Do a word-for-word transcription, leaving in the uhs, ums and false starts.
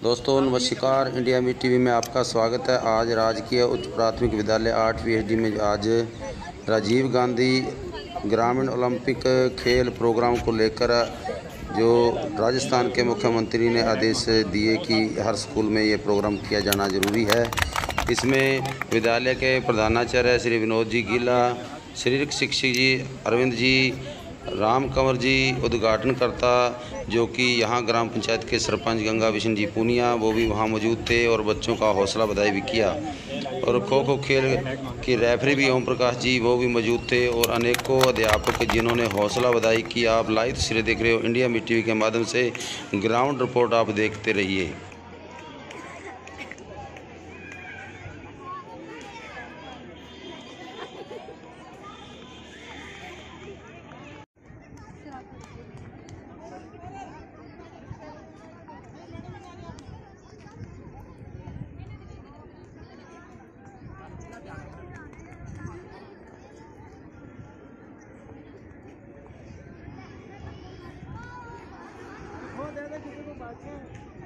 दोस्तों नमस्कार, India Mi TV में आपका स्वागत है। आज राजकीय उच्च प्राथमिक विद्यालय आठ पी एच डी में आज राजीव गांधी ग्रामीण ओलंपिक खेल प्रोग्राम को लेकर जो राजस्थान के मुख्यमंत्री ने आदेश दिए कि हर स्कूल में ये प्रोग्राम किया जाना ज़रूरी है। इसमें विद्यालय के प्रधानाचार्य श्री विनोद जी गीला, शारीरिक शिक्षक जी अरविंद जी, राम कंवर जी उद्घाटनकर्ता, जो कि यहाँ ग्राम पंचायत के सरपंच गंगा बिशन जी पूनिया, वो भी वहाँ मौजूद थे और बच्चों का हौसला बधाई भी किया। और खो खो खेल के रेफरी भी ओम प्रकाश जी, वो भी मौजूद थे और अनेकों अध्यापक जिन्होंने हौसला बधाई की। आप लाइव तस्वीरें देख रहे हो इंडिया मी टीवी के माध्यम से। ग्राउंड रिपोर्ट आप देखते रहिए। बहुत ज़्यादा किसी को बात है।